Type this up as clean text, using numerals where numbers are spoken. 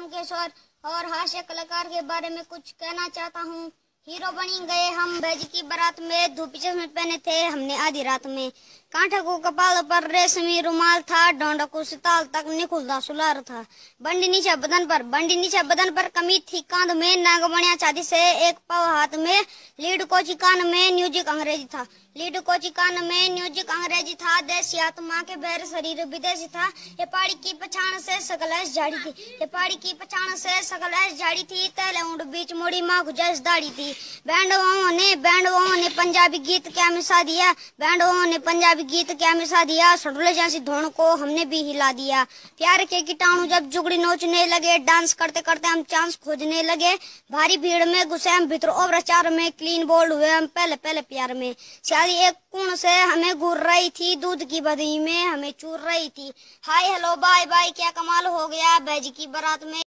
राम किशोर और हास्य कलाकार के बारे में कुछ कहना चाहता हूँ। हीरो बनी गए हम बैज की बारात में, धोती चश्मे पहने थे हमने आधी रात में। कांठे को कपाल पर रेशमी रुमाल था, डोंडा को सिताल तक निकुलदा सुलार था। बंडी नीचे बदन पर कमी थी कांध में, नाग बनिया चांदी से एक पाव हाथ में। लीड कोची कान में म्यूजिक अंग्रेजी था, देसी आत्मा के बैर शरीर विदेशी था। ये पहाड़ी की पछाण से सकल ऐस झाड़ी थी, तैले ऊंट बीच मोड़ी माँ गुजैस दाढ़ी थी। बैंड वालों ने पंजाबी गीत क्या मिसा दिया, सडुले जैसी धुन को हमने भी हिला दिया। प्यार के कीटाणु जब जुगड़ी नोचने लगे, डांस करते करते हम चांस खोजने लगे। भारी भीड़ में घुसे हम भीतर ओवरचार में, क्लीन बोल्ड हुए हम पहले प्यार में। शादी एक कुण से हमें घूर रही थी, दूध की बदही में हमें चूर रही थी। हाय हेलो बाय बाय क्या कमाल हो गया बैज की बारात में।